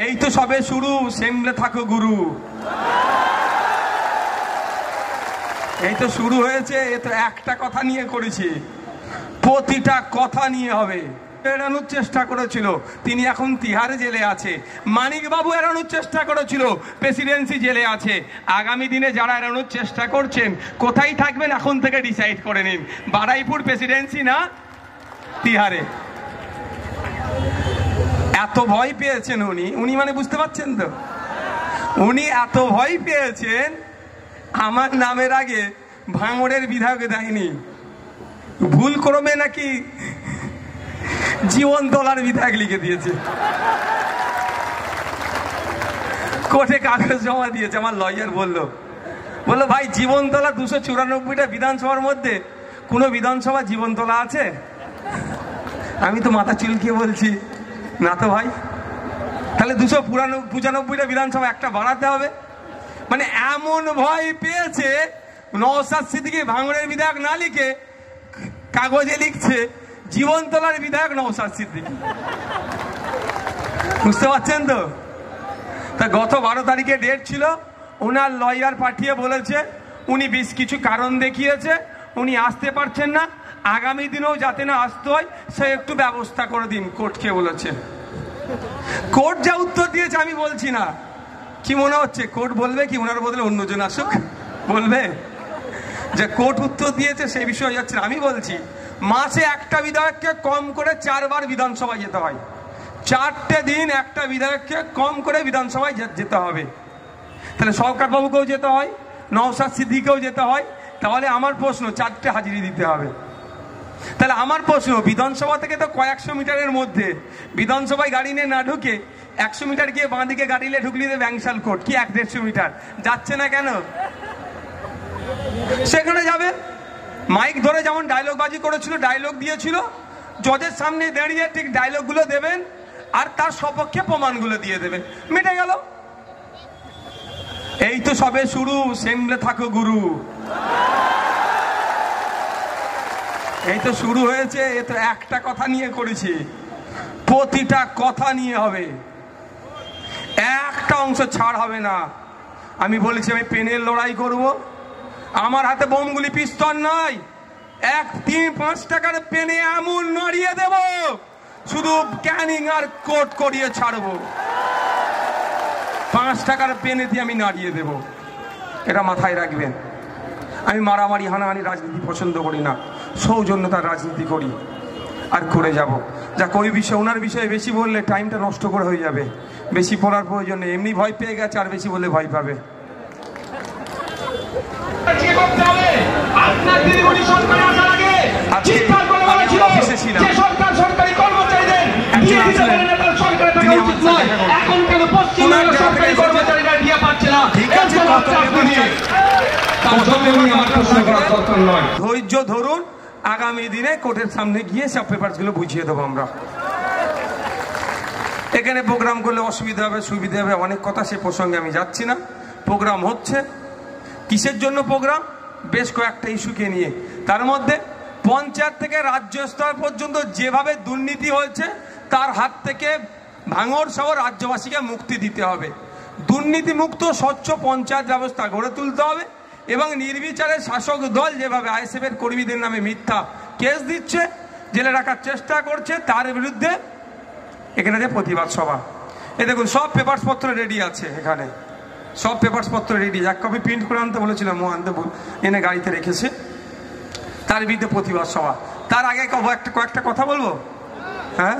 এই তো সবে শুরু, সেমলে থাকো গুরু। এই তো শুরু হয়েছে, এ তো একটা কথা নিয়ে করেছি, প্রতিটা কথা নিয়ে হবে। এড়ানোর চেষ্টা করেছিল, তিনি এখন তিহারে জেলে আছে। মানিক বাবু এড়ানোর চেষ্টা করেছিল, প্রেসিডেন্সি জেলে আছে। আগামী দিনে যারা এড়ানোর চেষ্টা করছেন কোথায় থাকবেন এখন থেকে ডিসাইড করে নিন, বারুইপুর প্রেসিডেন্সি না তিহারে। এত ভয় পেয়েছেন উনি মানে বুঝতে পারছেন তো, উনি এত ভয় পেয়েছেন আমার নামের আগে ভাঙড়ের বিধায়ক দেয়নি, ভুল ক্রমে নাকি জীবনতলার বিধায়ক লিখে দিয়েছে, কোর্টে কাগজ জমা দিয়েছে। আমার লয়ার বললো ভাই জীবনতলা 294টা বিধানসভার মধ্যে কোনো বিধানসভা জীবনতলা আছে? আমি তো মাথা চুলকিয়ে বলছি না তো ভাই, তাহলে 295টা বিধানসভা একটা বাড়াতে হবে। মানে এমন ভয় পেয়েছে, নওশাদ সিদ্দিকী ভাঙড়ের বিধায়ক না লিখে কাগজে লিখছে জীবনতলার বিধায়ক নওশাদ সিদ্দিকী। বুঝতে পারছেন তো? তা গত 12 তারিখে ডেট ছিল, ওনার লয়ার পাঠিয়ে বলেছে উনি বেশ কিছু কারণ দেখিয়েছে, উনি আসতে পারছেন না, আগামী দিনেও যাতে না আসতে হয় সে একটু ব্যবস্থা করে দিন, কোর্টকে বলেছে। কোর্ট যা উত্তর দিয়েছে আমি বলছি না, কি মনে হচ্ছে কোর্ট বলবে কি ওনার বদলে অন্যজন আসুক? বলবে যে কোর্ট উত্তর দিয়েছে সেই বিষয়ে যাচ্ছে না। আমি বলছি মাসে একটা বিধায়ককে কম করে 4 বার বিধানসভায় যেতে হয়, 4টে দিন একটা বিধায়ককে কম করে বিধানসভায় যেতে হবে। তাহলে সরকার বাবুকেও যেতে হয়, নওশাদ সিদ্দিকীকেও যেতে হয়, তাহলে আমার প্রশ্ন 4টে হাজিরি দিতে হবে। তাহলে আমার প্রশ্ন, বিধানসভা থেকে তো কয়েকশো মিটারের মধ্যে, বিধানসভায় গাড়ি নিয়ে না ঢুকে 100 মিটার গিয়ে বাঁ দিকে গাড়ি নিয়ে ঢুকলি ব্যাংশাল কোর্ট, কি 150 মিটার যাচ্ছে না কেন? সেখানে যাবে, মাইক ধরে যেমন ডায়লগ বাজি করেছিল, ডায়লগ দিয়েছিল, জজের সামনে দাঁড়িয়ে ঠিক ডায়লগ গুলো দেবেন আর তার সপক্ষে প্রমাণগুলো দিয়ে দেবেন, মিটে গেল। এই তো সবে শুরু, সেমলে থাকো গুরু। এই তো শুরু হয়েছে, এ তো একটা কথা নিয়ে করেছি, প্রতিটা কথা নিয়ে হবে, একটা অংশ ছাড় হবে না। আমি বলেছি আমি পেনের লড়াই করব, আমার হাতে বোমগুলি পিস্তল নয়, 1-3-5 টাকার পেনে এমন নড়িয়ে দেব, শুধু ক্যানিং আর কোট করিয়ে ছাড়বো, 5 টাকার পেনে দিয়ে আমি নাড়িয়ে দেব। এটা মাথায় রাখবেন। আমি মারামারি হানাহানি রাজনীতি পছন্দ করি না, সৌজন্যতার রাজনীতি করি আর করে যাব। যাক, ওই বিষয়ে ওনার বিষয়ে বেশি বললে টাইমটা নষ্ট করে হয়ে যাবে, বেশি পড়ার প্রয়োজন নেই। এমনি ভয় পেয়ে গেছে, আর বেশি বললে ভয় পাবে। অফিসে ছিলাম, ধৈর্য ধরুন, আগামী দিনে কোর্টের সামনে গিয়ে সব পেপারস গুলো বুঝিয়ে দেবো আমরা। এখানে প্রোগ্রাম করলে অসুবিধা হবে, সুবিধা হবে, অনেক কথা, সে প্রসঙ্গে আমি যাচ্ছি না। প্রোগ্রাম হচ্ছে কিসের জন্য? প্রোগ্রাম বেশ কয়েকটা ইস্যুকে নিয়ে, তার মধ্যে পঞ্চায়েত থেকে রাজ্য স্তর পর্যন্ত যেভাবে দুর্নীতি হয়েছে তার হাত থেকে ভাঙড় সহ রাজ্যবাসীকে মুক্তি দিতে হবে। দুর্নীতি মুক্ত স্বচ্ছ পঞ্চায়েত ব্যবস্থা গড়ে তুলতে হবে এবং নির্বিচারে শাসক দল যেভাবে আইএসএফ এর কর্মীদের নামে মিথ্যা কেস দিচ্ছে, জেলে রাখার চেষ্টা করছে, তার বিরুদ্ধে এখানে যে প্রতিবাদ সভা। এই দেখুন সব পেপারস পত্র রেডি আছে, এখানে সব পেপারস পত্র রেডি। এক কপি প্রিন্ট করে আনতে বলেছিলাম, ও আনতে এনে গাড়িতে রেখেছে। তার বিরুদ্ধে প্রতিবাদ সভা। তার আগে কয়েকটা কথা বলবো। হ্যাঁ,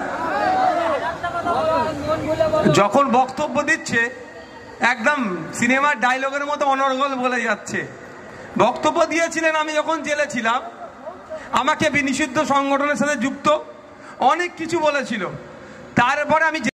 যখন বক্তব্য দিচ্ছে একদম সিনেমার ডায়লগের মতো অনর্গল বলে যাচ্ছে। বক্তব্য দিয়েছিলেন আমি যখন জেলে ছিলাম, আমাকে নিষিদ্ধ সংগঠনের সাথে যুক্ত, অনেক কিছু বলেছিল। তারপরে আমি